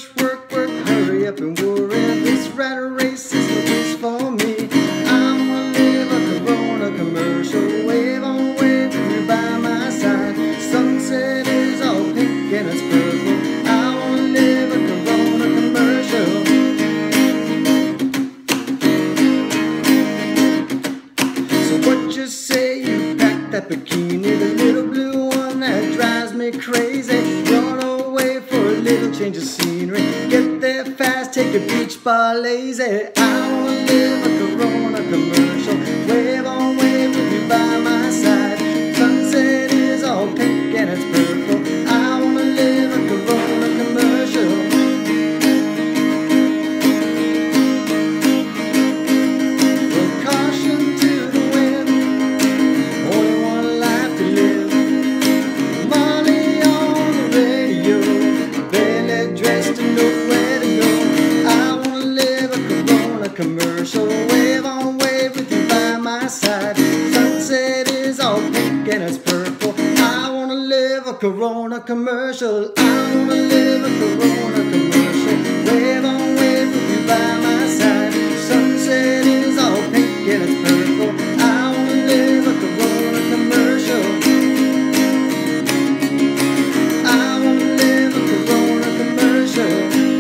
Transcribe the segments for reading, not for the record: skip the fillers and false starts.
much work, hurry up and worry. This rat race is no place for me. I wanna live a Corona commercial. Wave on wave with you by my side. Sunset is all pink and it's purple. I wanna live a Corona commercial. So what you say, you packed that bikini, the little blue one that drives me crazy. Run away for a little change of scenery. Get there fast, take a beach bar lazy. I wanna live a Corona commercial. Wave on wave with you by my side. Sunset is all pink and it's purple. I wanna live a Corona commercial. Well, caution to the wind, only one life to live. Money on the radio, barely dressed to know where to go. I wanna live a Corona commercial. Wave on wave with you by my side. Sunset is all pink and it's purple. I wanna live a Corona commercial. I wanna live a Corona commercial. Wave on wave with you by my side. Sunset is all pink and it's purple. I wanna live a Corona commercial. I wanna live a Corona commercial.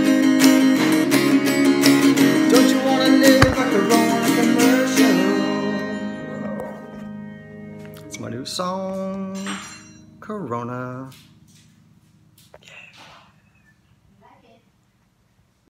Don't you wanna live a Corona commercial? It's my new song, Corona.